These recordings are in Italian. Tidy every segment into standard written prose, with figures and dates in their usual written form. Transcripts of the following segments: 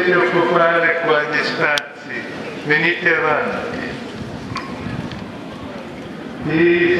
potete occupare qua gli spazi, venite avanti. Ti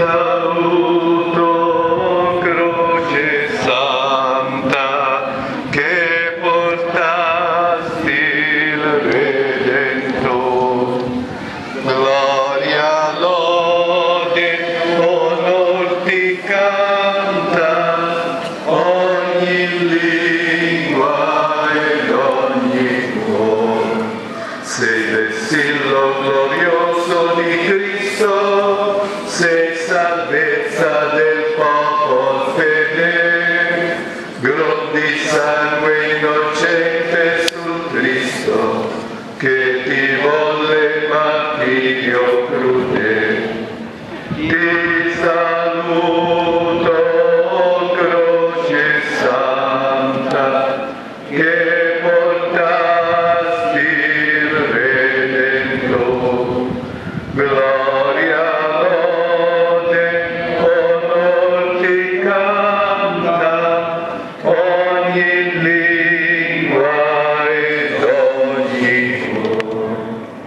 saluto, croce santa, che portasti il Redentore. Gloria, lode, onor ti canta, ogni lingua ed ogni cuore. Sei vessillo glorioso di Cristo, sei salvezza del popolo fedele, gro di sangue innocente sul Cristo, che ti volle martirio crudele. Ti saluto, croce santa, che portasti il Redentore. Gloria, lode, onor ti canta, ogni lingua ed ogni cuore.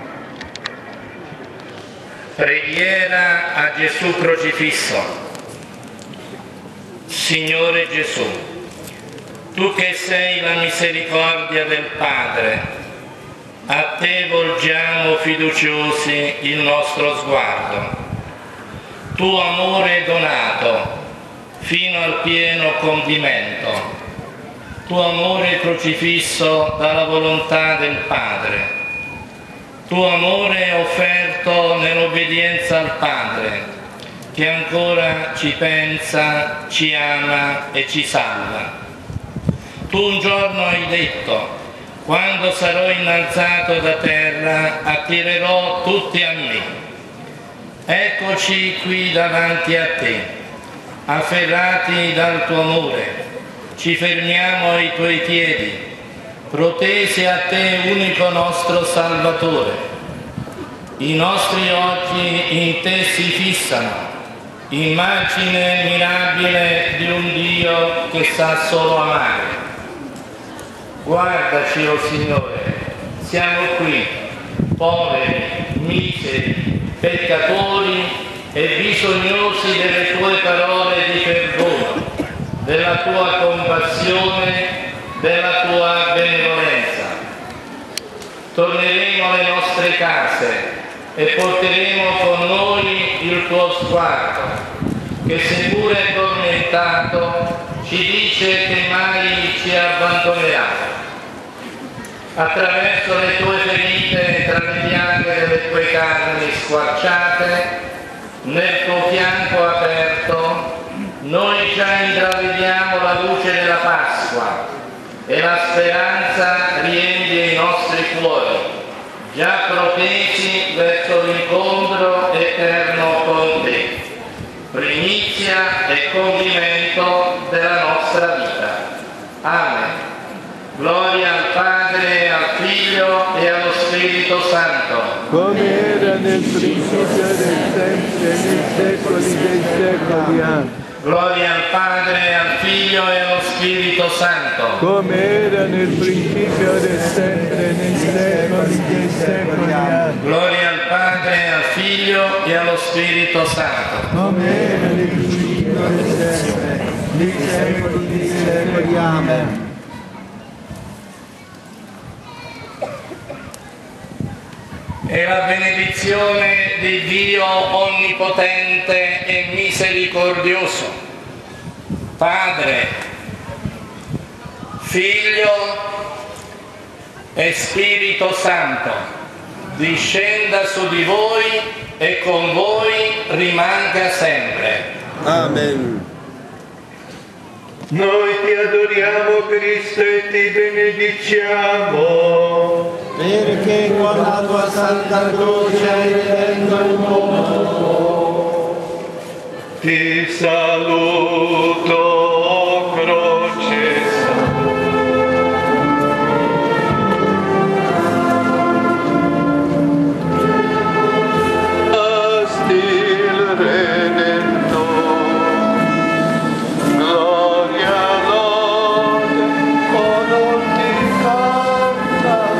Preghiera a Gesù crocifisso. Signore Gesù, tu che sei la misericordia del Padre, a te volgiamo fiduciosi il nostro sguardo. Tuo amore donato fino al pieno compimento, tuo amore crocifisso dalla volontà del Padre, tuo amore offerto nell'obbedienza al Padre, che ancora ci pensa, ci ama e ci salva. Tu un giorno hai detto: quando sarò innalzato da terra, attirerò tutti a me. Eccoci qui davanti a te, afferrati dal tuo amore, ci fermiamo ai tuoi piedi, protesi a te, unico nostro Salvatore. I nostri occhi in te si fissano, immagine mirabile di un Dio che sa solo amare. Guardaci, o Signore, siamo qui, poveri, miseri, peccatori e bisognosi delle tue parole di perdono, della tua compassione, della tua benevolenza. Torneremo alle nostre case e porteremo con noi il tuo sguardo, che seppure tormentato ci dice che mai ci abbandonerà. Attraverso le tue ferite tra le piaghe delle tue carni squarciate, nel tuo fianco aperto, noi già intravediamo la luce della Pasqua e la speranza riempie i nostri cuori, già protesi verso l'incontro eterno con te, primizia e compimento della nostra vita. Amen. Gloria al Padre, al Figlio e allo Spirito Santo. Come era nel principio del sempre, nei secoli dei secoli. Amen. Gloria al Padre, al Figlio e allo Spirito Santo. Come era nel principio del sempre, nei secoli dei secoli. Amen. Gloria al Padre, al Figlio e allo Spirito Santo. Come era nel principio del sempre, nei secoli dei secoli. Amen. E la benedizione di Dio Onnipotente e Misericordioso, Padre, Figlio e Spirito Santo, discenda su di voi e con voi rimanga sempre. Amen. Noi ti adoriamo, Cristo, e ti benediciamo, Perché con la tua santa croce hai redento il mondo. ti saluto, croce santa. Il Redentore, gloria, lode, onor ti canta,